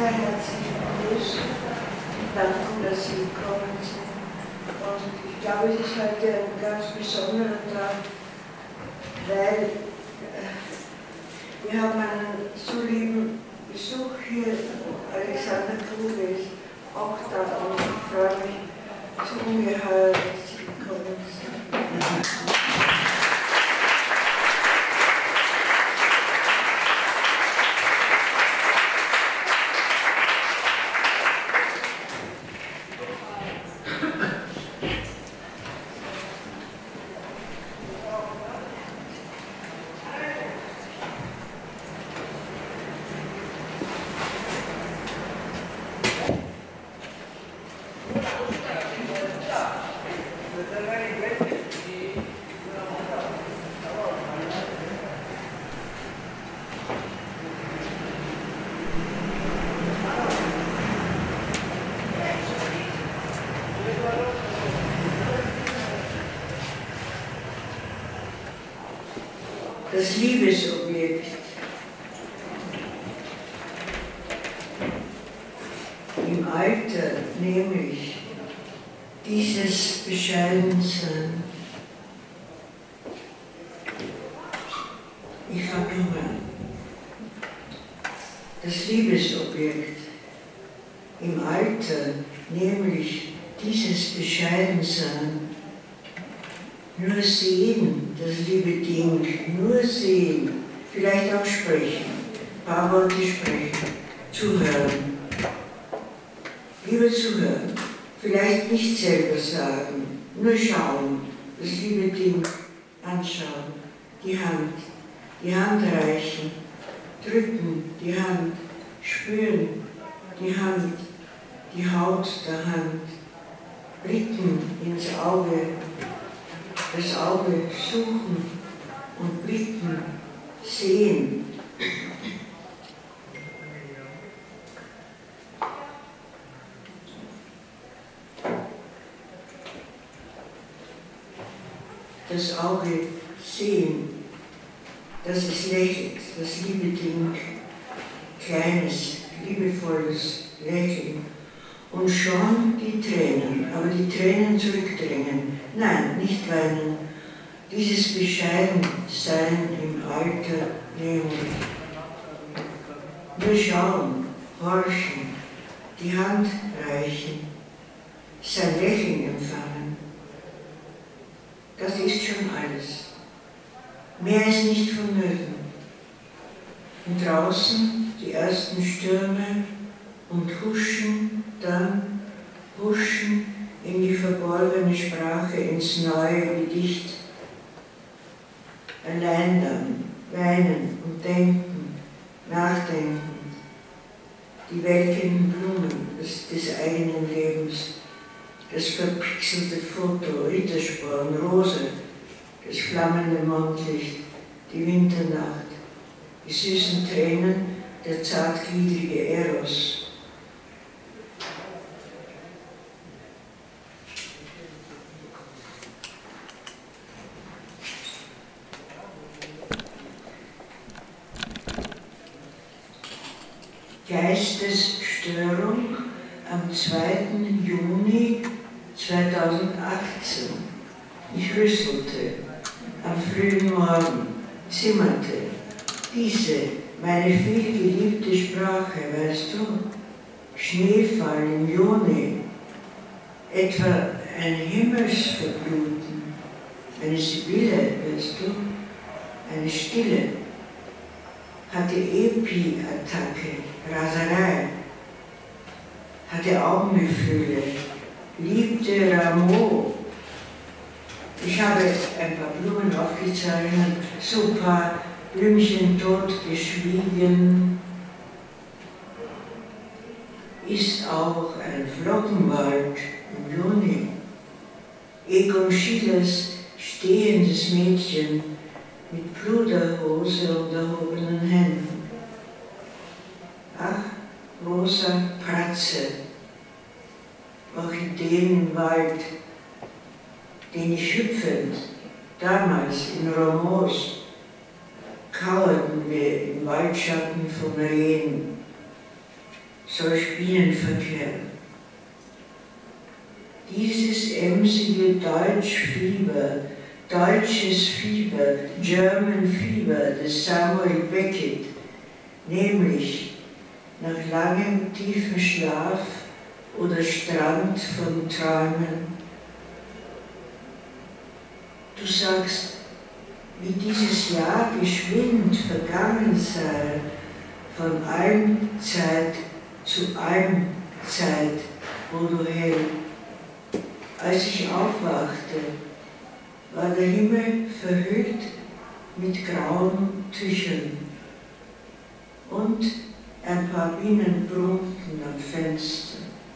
herzlich begrüßen und danken, dass Sie gekommen sind. Und ich glaube, es ist heute ein ganz besonderer Tag, weil wir haben einen so lieben Besuch hier. Alexander Kluge ist auch da und ich freue mich so ungeheuer, dass Sie gekommen sind. Das Liebesobjekt. Im Alter nämlich dieses Bescheidensein. Ich fange an. Das Liebesobjekt. Im Alter nämlich dieses Bescheidensein. Nur sehen, das liebe Ding, nur sehen, vielleicht auch sprechen, ein paar Worte sprechen, zuhören. Lieber zuhören, vielleicht nicht selber sagen, nur schauen, das liebe Ding anschauen, die Hand reichen, drücken, die Hand, spüren, die Hand, die Haut der Hand, blicken ins Auge, das Auge suchen und blicken, sehen. Das Auge sehen, dass es lächelt, das liebe Ding, kleines, liebevolles Lächeln. Und schon die Tränen, aber die Tränen zurückdrängen. Nein, nicht weinen. Dieses Bescheidensein im Alter nehmen. Nur schauen, horchen, die Hand reichen, sein Lächeln empfangen. Das ist schon alles. Mehr ist nicht vonnöten. Und draußen die ersten Stürme und huschen, dann huschen in die verborgene Sprache, ins neue Gedicht. Allein dann, weinen und denken, nachdenken, die welkenden Blumen des eigenen Lebens, das verpixelte Foto, Rittersporn, Rose, das flammende Mondlicht, die Winternacht, die süßen Tränen, der zartgliedrige Eros. Geistesstörung am 2. Juni 2018. Ich rüsselte am frühen Morgen, zimmerte diese, meine vielgeliebte Sprache, weißt du, Schneefall im Juni, etwa ein Himmelsverbluten, eine Sibylle, weißt du, eine Stille, hatte Epi-Attacke, Raserei, hatte Augengefühle, liebte Rameau. Ich habe ein paar Blumen aufgezeichnet, so ein paar Blümchen totgeschwiegen. Ist auch ein Flockenwald im Juni. Egon Schielers stehendes Mädchen mit Pluderhose und erhobenen Händen. Ach, rosa Pratze, Orchideen im Wald, den ich hüpfend, damals in Romos, kauerten wir im Waldschatten von Rehen. solch Bienenverkehr. Dieses emsige Deutschfieber, deutsches Fieber, German Fieber des Samuel Beckett, nämlich nach langem tiefen Schlaf oder Strand von Träumen. Du sagst, wie dieses Jahr geschwind vergangen sei, von Almzeit zu Almzeit, wo du hell. Als ich aufwachte, war der Himmel verhüllt mit grauen Tüchern und ein paar Bienen brummten am Fenster.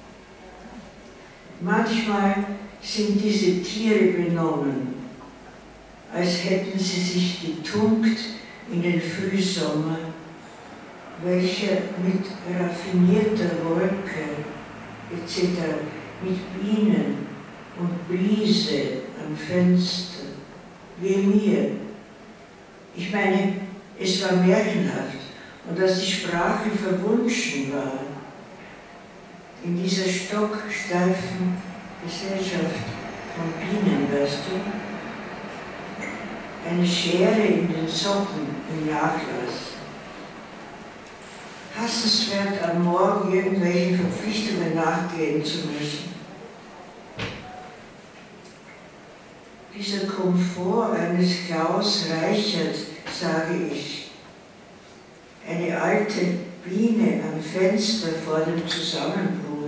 Manchmal sind diese Tiere benommen, als hätten sie sich getunkt in den Frühsommer, welcher mit raffinierter Wolke etc., mit Bienen und Brise am Fenster, wie mir. Ich meine, es war märchenhaft und dass die Sprache verwunschen war. In dieser stocksteifen Gesellschaft von Bienen, weißt du, eine Schere in den Socken im Nachlass. Hassenswert am Morgen irgendwelchen Verpflichtungen nachgehen zu müssen. Dieser Komfort eines Klaus Reichert, sage ich, eine alte Biene am Fenster vor dem Zusammenbruch.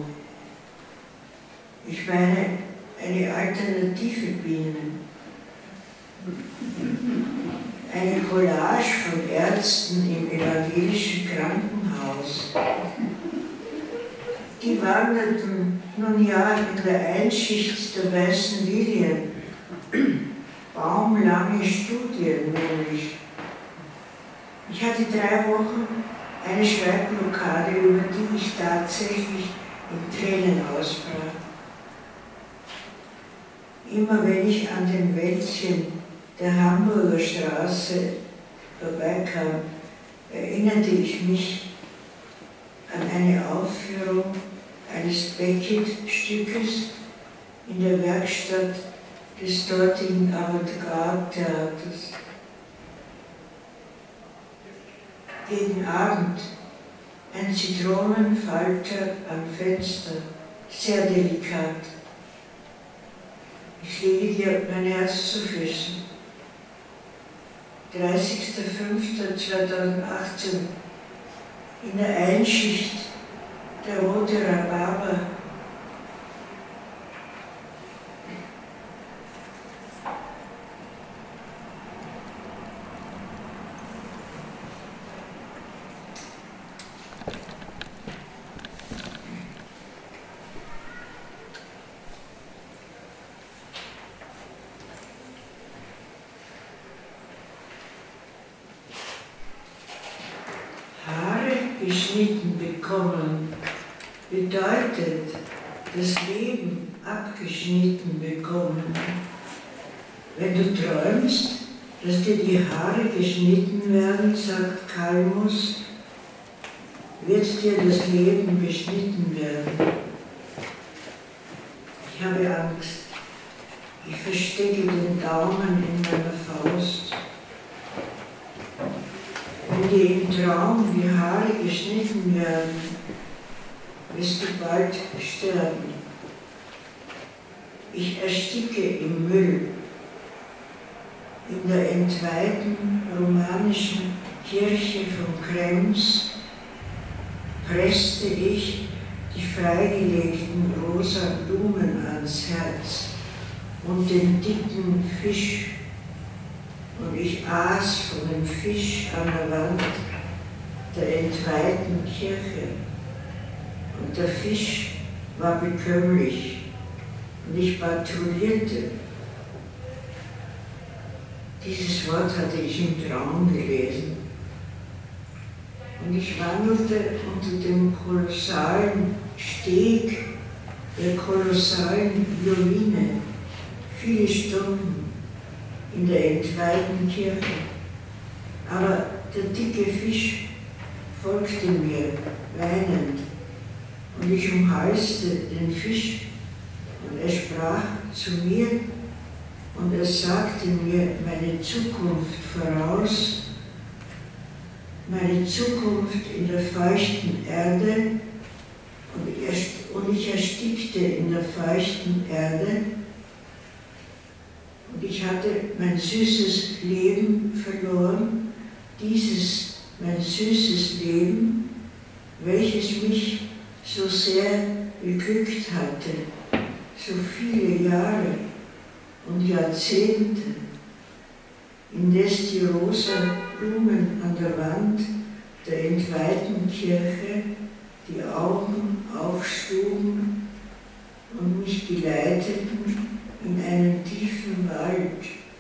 Ich meine, eine alternative Biene. Eine Collage von Ärzten im evangelischen Krankenhaus. Die wanderten nun ja in der Einschicht der weißen Lilien, baumlange Studien nämlich. Ich hatte 3 Wochen eine Schreibblockade, über die ich tatsächlich in Tränen ausbrach. Immer wenn ich an den Wäldchen der Hamburger Straße vorbeikam, erinnerte ich mich an eine Aufführung eines Beckett-Stückes in der Werkstatt des dortigen Avantgarde-Theaters. Gegen Abend ein Zitronenfalter am Fenster, sehr delikat. Ich lege dir mein Herz zu Füßen. 30.05.2018 in der Einschicht der Rote Rhabarber. Geschnitten bekommen bedeutet das Leben abgeschnitten bekommen. Wenn du träumst, dass dir die Haare geschnitten werden, sagt Kalmus, wird dir das Leben beschnitten werden. Ich habe Angst. Ich verstecke den Daumen in meiner Faust. Wenn dir im Traum die Haare geschnitten werden, wirst du bald sterben. Ich ersticke im Müll. In der entweihten romanischen Kirche von Krems presste ich die freigelegten rosa Blumen ans Herz und den dicken Fisch. Und ich aß von dem Fisch an der Wand der entweihten Kirche. Und der Fisch war bekömmlich und ich patrouillierte. Dieses Wort hatte ich im Traum gelesen. Und ich wandelte unter dem kolossalen Steg der kolossalen Violine viele Stunden in der entweihten Kirche. Aber der dicke Fisch folgte mir, weinend, und ich umhalste den Fisch und er sprach zu mir und er sagte mir meine Zukunft voraus, meine Zukunft in der feuchten Erde, und ich erstickte in der feuchten Erde und ich hatte mein süßes Leben verloren, dieses mein süßes Leben, welches mich so sehr beglückt hatte, so viele Jahre und Jahrzehnte, indes die rosa Blumen an der Wand der entweihten Kirche die Augen aufschlugen und mich geleiteten in einen tiefen Wald.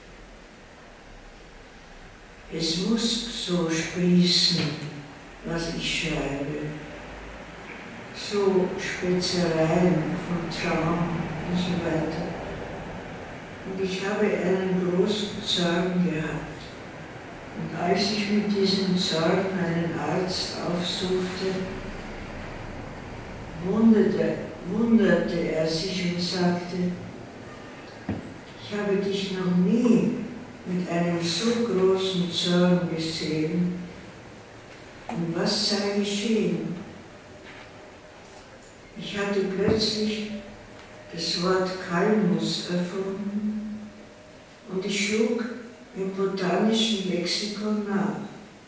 Es muss so sprießen, was ich schreibe, so Spezereien von Traum und so weiter. Und ich habe einen großen Zorn gehabt. Und als ich mit diesem Zorn einen Arzt aufsuchte, wunderte er sich und sagte, ich habe dich noch nie mit einem so großen Zorn gesehen. Und was sei geschehen? Ich hatte plötzlich das Wort Kalmus erfunden und ich schlug im botanischen Lexikon nach.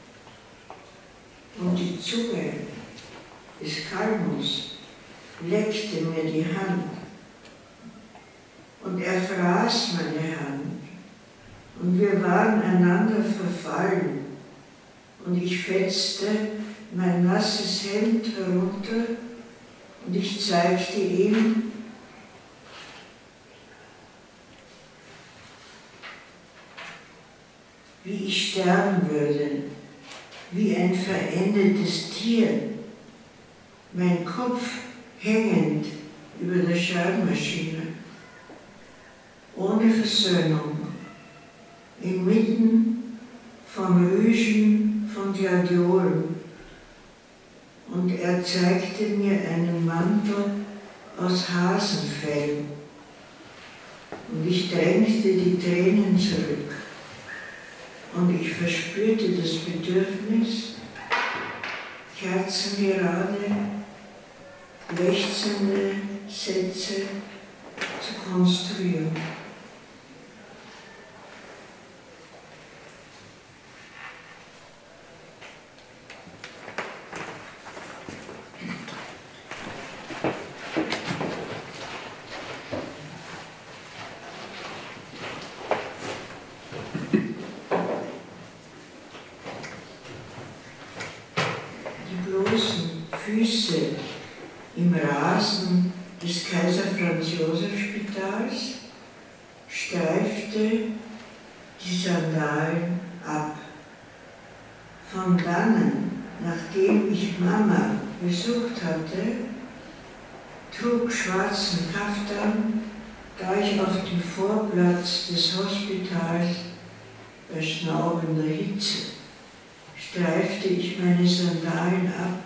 Und die Zunge des Kalmus leckte mir die Hand und er fraß meine Hand und wir waren einander verfallen und ich fetzte mein nasses Hemd herunter und ich zeigte ihm, wie ich sterben würde, wie ein verendetes Tier, mein Kopf hängend über der Schreibmaschine, ohne Versöhnung, inmitten von Rüschen, von Gladiolen. Und er zeigte mir einen Mantel aus Hasenfell. Und ich drängte die Tränen zurück. Und ich verspürte das Bedürfnis, kerzengerade, lechzende Sätze zu konstruieren. Füße im Rasen des Kaiser-Franz-Joseph-Spitals streifte die Sandalen ab. Von dannen, nachdem ich Mama besucht hatte, trug schwarzen Kaftan, da ich auf dem Vorplatz des Hospitals bei schnaubender Hitze streifte ich meine Sandalen ab,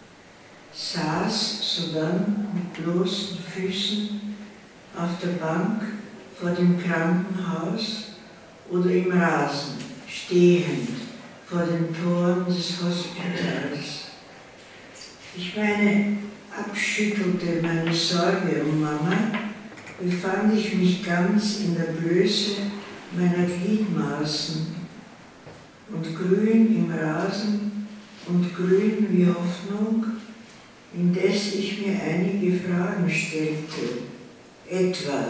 saß sodann mit bloßen Füßen auf der Bank vor dem Krankenhaus oder im Rasen, stehend vor den Toren des Hospitals. Ich meine, abschüttelte meine Sorge um Mama, befand ich mich ganz in der Blöße meiner Gliedmaßen und grün im Rasen und grün wie Hoffnung, indes ich mir einige Fragen stellte. Etwa,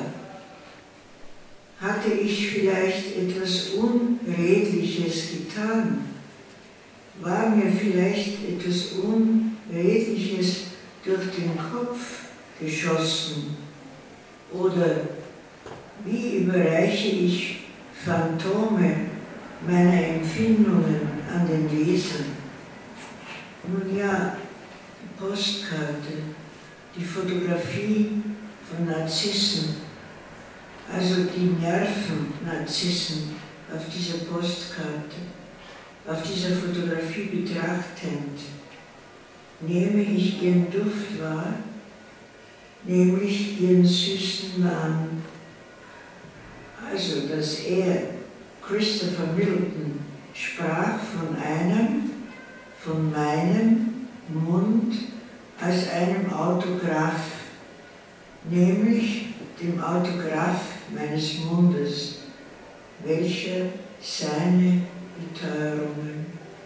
hatte ich vielleicht etwas Unredliches getan? War mir vielleicht etwas Unredliches durch den Kopf geschossen? Oder wie überreiche ich Phantome meiner Empfindungen an den Leser? Nun ja, die Postkarte, die Fotografie von Narzissen, also die Nerven-Narzissen auf dieser Postkarte, auf dieser Fotografie betrachtend. nehme ich ihren Duft wahr, nämlich ihren süßen Namen. Also, dass er, Christopher Milton, sprach von meinem Mund als einem Autograph, nämlich dem Autograph meines Mundes, welcher seine Beteuerungen.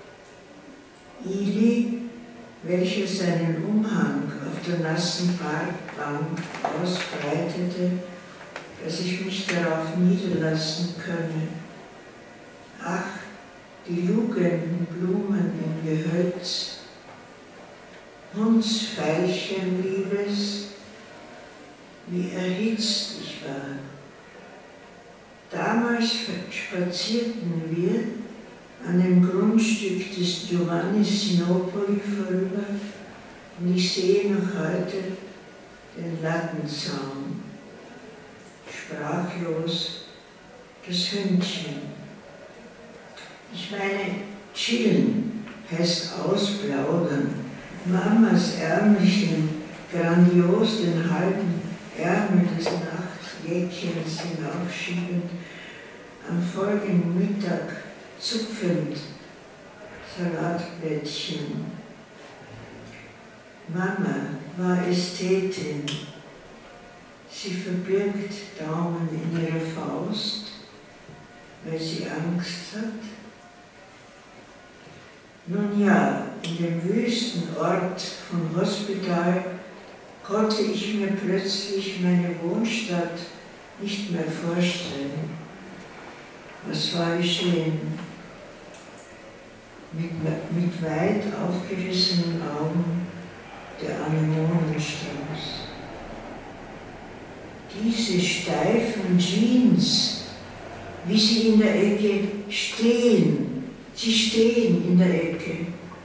Ili, welcher seinen Umhang auf der nassen Parkbank ausbreitete, dass ich mich darauf niederlassen könne. Ach, die lugenden Blumen im Gehölz, Hundsveilchen, Liebes, wie erhitzt ich war. Damals spazierten wir an dem Grundstück des Giovanni Sinopoli vorüber und ich sehe noch heute den Lattenzaun. Sprachlos das Hündchen. Ich meine, chillen heißt ausplaudern. Mamas Ärmelchen grandios den halben Ärmel des Nachtjäckchens hinaufschiebend, am folgenden Mittag zupfend Salatblättchen. Mama war Ästhetin. Sie verbirgt Daumen in ihrer Faust, weil sie Angst hat. Nun ja, in dem wüsten Ort von Hospital konnte ich mir plötzlich meine Wohnstadt nicht mehr vorstellen. Was war geschehen? Mit weit aufgerissenen Augen der Anemonenstrauß. Diese steifen Jeans, wie sie in der Ecke stehen. Sie stehen in der Ecke.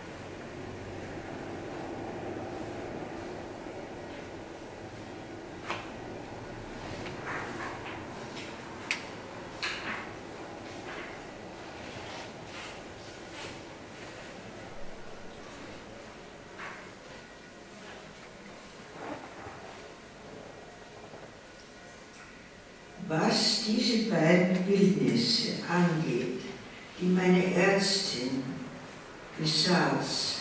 Was diese beiden Bildnisse angeht, die meine Ärztin besaß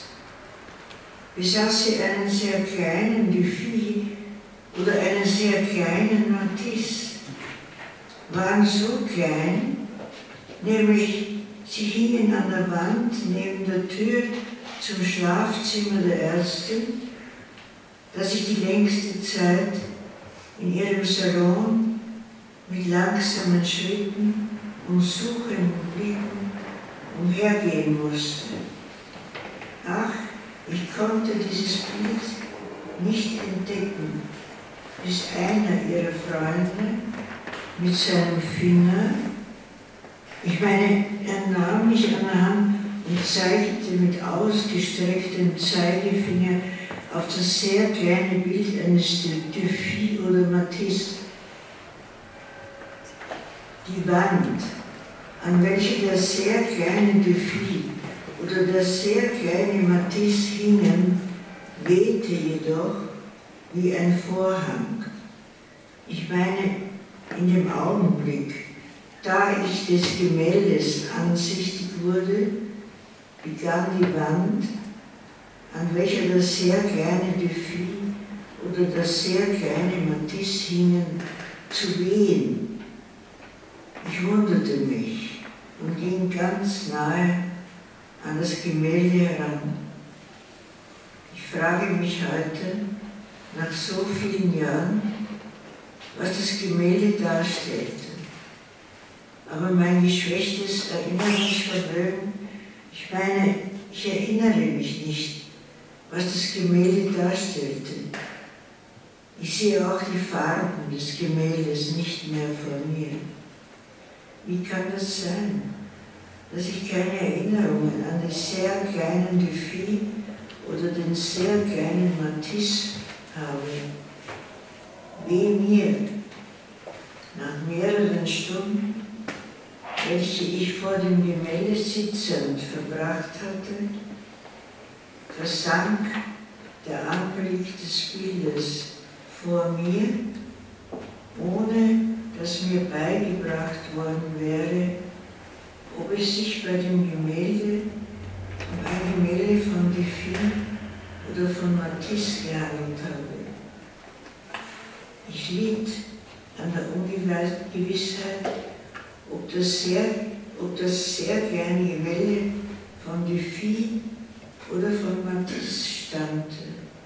sie einen sehr kleinen Dufy oder einen sehr kleinen Matisse, waren so klein, nämlich sie hingen an der Wand neben der Tür zum Schlafzimmer der Ärztin, dass ich die längste Zeit in ihrem Salon mit langsamen Schritten und suchenden Blicken umhergehen musste. Ach, ich konnte dieses Bild nicht entdecken, bis einer ihrer Freunde mit seinem Finger, ich meine, er nahm mich an der Hand und zeigte mit ausgestrecktem Zeigefinger auf das sehr kleine Bild eines Dufy oder Matisse. Die Wand, an welcher der sehr kleine Dufy oder der sehr kleine Matisse hingen, wehte jedoch wie ein Vorhang. Ich meine, in dem Augenblick, da ich des Gemäldes ansichtig wurde, begann die Wand, an welcher das sehr kleine Dufy oder das sehr kleine Matisse hingen, zu wehen. Ich wunderte mich und ging ganz nahe an das Gemälde heran. Ich frage mich heute, nach so vielen Jahren, was das Gemälde darstellte. Aber mein geschwächtes Erinnerungsvermögen, ich meine, ich erinnere mich nicht, was das Gemälde darstellte. Ich sehe auch die Farben des Gemäldes nicht mehr vor mir. Wie kann das sein, dass ich keine Erinnerungen an den sehr kleinen Dufy oder den sehr kleinen Matisse habe? Weh mir, nach mehreren Stunden, welche ich vor dem Gemälde sitzend verbracht hatte, versank der Anblick des Bildes vor mir, ohne dass mir beigebracht worden wäre, ob es sich bei dem Gemälde um ein Gemälde von Deffy oder von Matisse gehandelt habe. Ich litt an der Ungewissheit, ob das sehr kleine Gemälde von Deffy oder von Matisse stammte.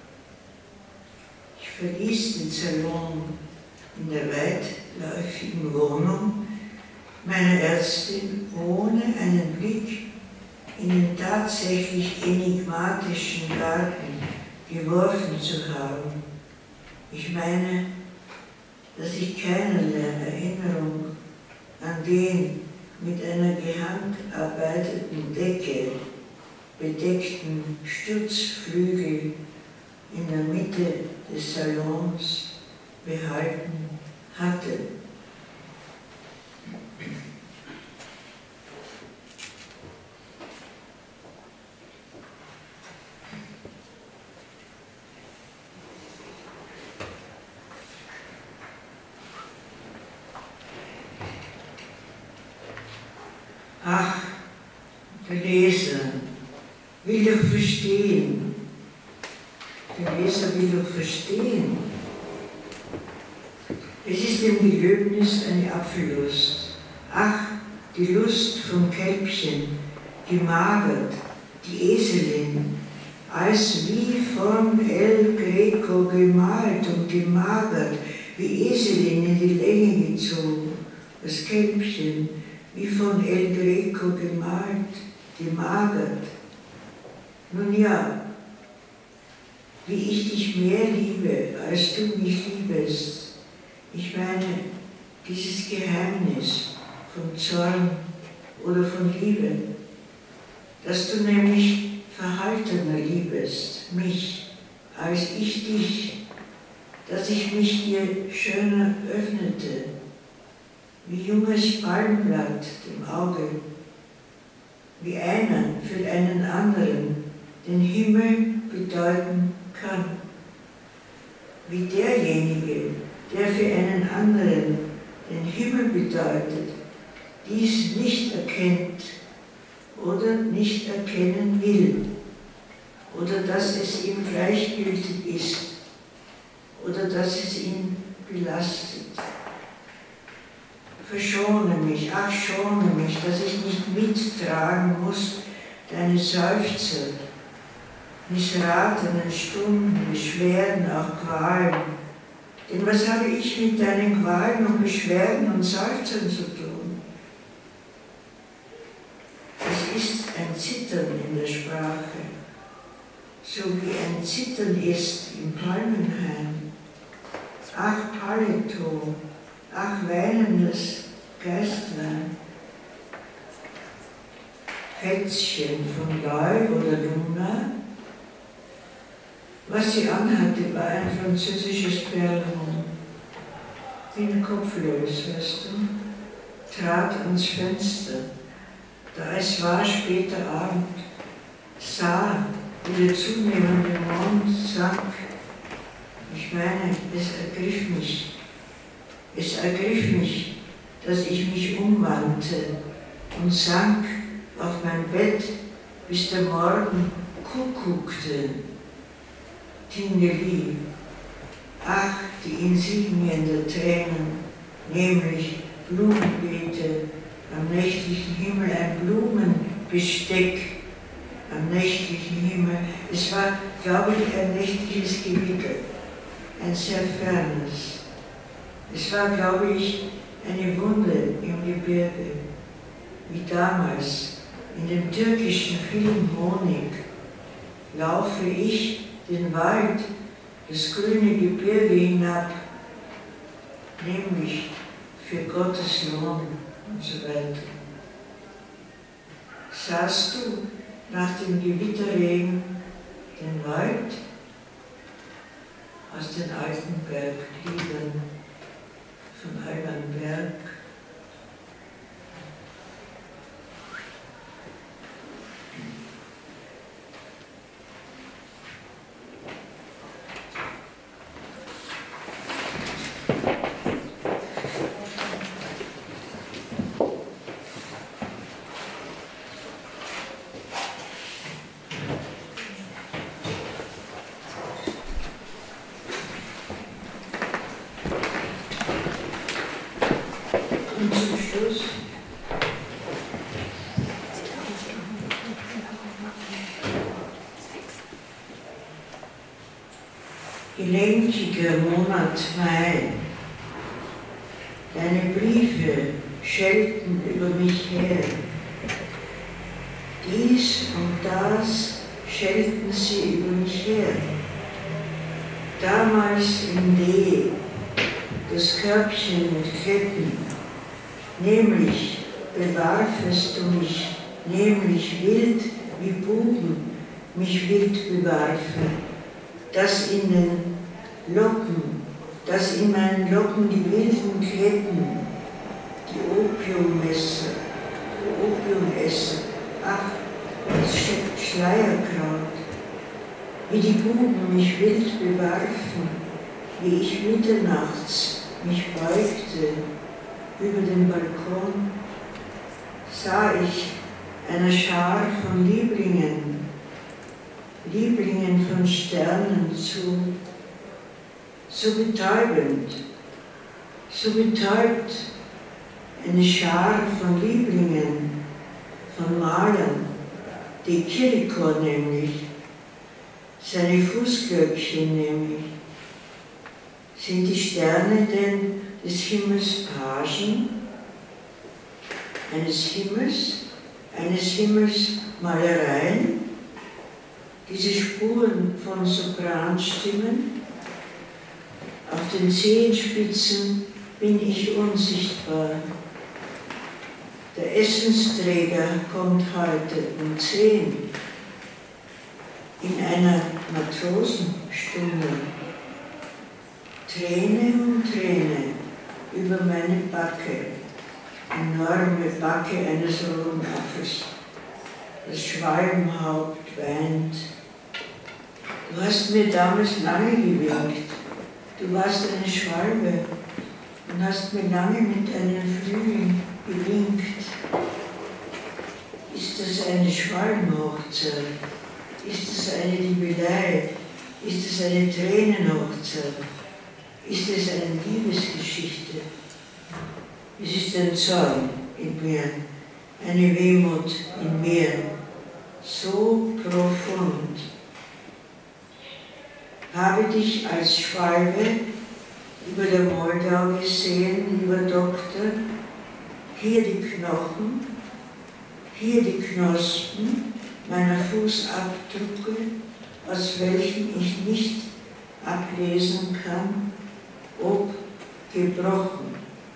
Ich verließ den Salon in der weitläufigen Wohnung meiner Ärztin, ohne einen Blick in den tatsächlich enigmatischen Garten geworfen zu haben. Ich meine, dass ich keinerlei Erinnerung an den mit einer gehandarbeiteten Decke bedeckten Stutzflügel in der Mitte des Salons behalten hatte. Ach, der Leser will doch verstehen. Der Leser will doch verstehen. Es ist dem Gelöbnis eine Apfellust. Ach, die Lust vom Kälbchen, gemagert, die Eselin, als wie von El Greco gemalt und gemagert, wie Eselin in die Länge gezogen, das Kälbchen, wie von El Greco gemalt, gemagert. Nun ja, wie ich dich mehr liebe, als du mich liebest. Ich meine, dieses Geheimnis von Zorn oder von Liebe, dass du nämlich verhaltener liebest, mich, als ich dich, dass ich mich dir schöner öffnete, wie junges Palmblatt dem Auge, wie einer für einen anderen den Himmel bedeuten kann, wie derjenige, der für einen anderen den Himmel bedeutet, dies nicht erkennt oder nicht erkennen will, oder dass es ihm gleichgültig ist, oder dass es ihn belastet. Verschone mich, ach schone mich, dass ich nicht mittragen muss deine Seufzer, missratenen Stunden, Beschwerden, auch Qualen. Denn was habe ich mit deinen Qualen und Beschwerden und Seufzern zu tun? Es ist ein Zittern in der Sprache, so wie ein Zittern ist im Palmenhain. Ach Paleto, ach weinendes Geistlein, Fätzchen von Leu oder Luna. Was sie anhatte, war ein französisches Perlenhorn, den kopflos, weißt du, trat ans Fenster, da es war später Abend, sah, wie der zunehmende Mond sank. Ich meine, es ergriff mich, dass ich mich umwandte und sank auf mein Bett, bis der Morgen kuckuckte. Tingeli, ach, die Insignien der Tränen, nämlich Blumenbeete am nächtlichen Himmel, ein Blumenbesteck am nächtlichen Himmel. Es war, glaube ich, ein nächtliches Gewitter, ein sehr fernes. Es war, glaube ich, eine Wunde im Gebirge, wie damals in dem türkischen Film Honig, laufe ich den Wald, das grüne Gebirge hinab, nämlich für Gottes Lohn und so weiter. Sahst du nach dem Gewitterregen den Wald aus den alten Bergliedern von Alban Berg? gelenkiger Monat Mai. Deine Briefe schelten über mich her. Dies und das schelten sie über mich her. Damals in D, das Körbchen mit Ketten, nämlich bewarfest du mich, nämlich wild wie Buben mich wild bewarfen, dass in den Locken, dass in meinen Locken die wilden Ketten, die Opiumesser, Opiumesser, ach, es steckt Schleierkraut, wie die Buben mich wild bewarfen, wie ich mitternachts mich beugte über den Balkon, sah ich einer Schar von Lieblingen von Sternen zu, so betäubend, so betäubt, eine Schar von Lieblingen, von Malern, die Kiriko nämlich, seine Fußglöckchen nämlich. Sind die Sterne denn des Himmels Pagen, eines Himmels Malereien, diese Spuren von Sopranstimmen? Auf den Zehenspitzen bin ich unsichtbar. Der Essensträger kommt heute um 10 in einer Matrosenstunde. Träne um Träne über meine Backe, enorme Backe eines rohen Afers. Das Schwalbenhaupt weint. Du hast mir damals lange gewinkt. Du warst eine Schwalbe und hast mir lange mit deinen Flügeln gewinkt. Ist das eine Schwalbenhochzeit? Ist es eine Liebelei? Ist es eine Tränenhochzeit? Ist es eine Liebesgeschichte? Es ist ein Zorn in mir, eine Wehmut in mir, so profund. Habe dich als Schwalbe über der Moldau gesehen, lieber Doktor, hier die Knochen, hier die Knospen meiner Fußabdrücke, aus welchen ich nicht ablesen kann, ob gebrochen.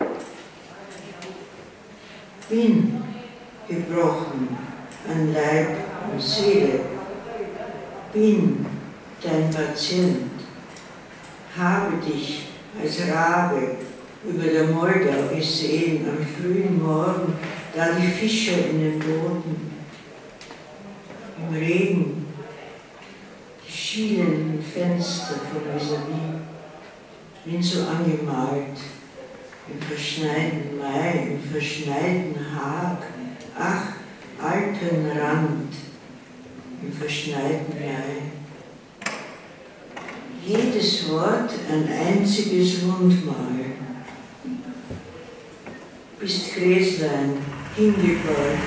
Bin gebrochen an Leib und Seele, bin dein Patient, habe dich als Rabe über der Moldau gesehen am frühen Morgen, da die Fischer in den Booten, im Regen, die schielenden Fenster von vis-à-vis, bin so angemalt, im verschneiten Mai, im verschneiten Haag, ach, Alpenrand, im verschneiten Mai. Jedes Wort ein einziges Wundmal. Bist Gräslein hingebeugt,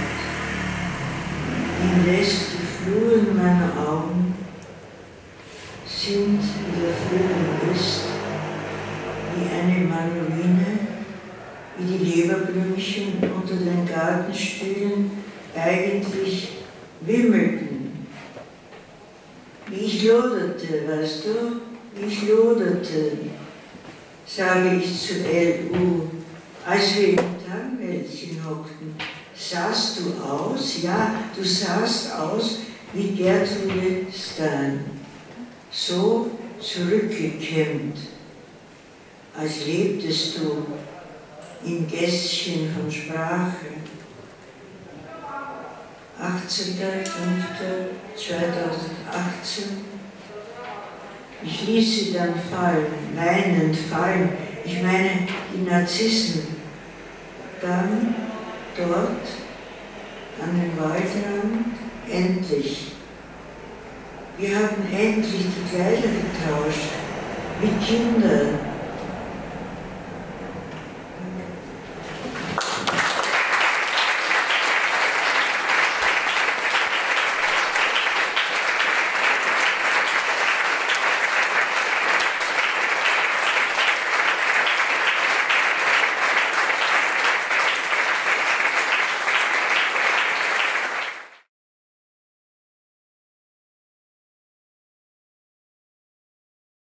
hinlässt die Fluren meiner Augen, sind, wie der Frühling ist, wie eine Mandoline, wie die Leberblümchen unter den Gartenstühlen eigentlich wimmelten. Wie ich loderte, weißt du, wie ich loderte, sage ich zu L.U., als wir im Tannenwäldchen hockten. Sahst du aus? Ja, du sahst aus wie Gertrude Stein, so zurückgekämmt, als lebtest du im Gässchen von Sprache. 18.05.2018. Ich ließ sie dann fallen, weinend fallen, ich meine die Narzissen. Dann dort an den Waldrand, endlich. Wir haben endlich die Kleider getauscht, wie Kinder.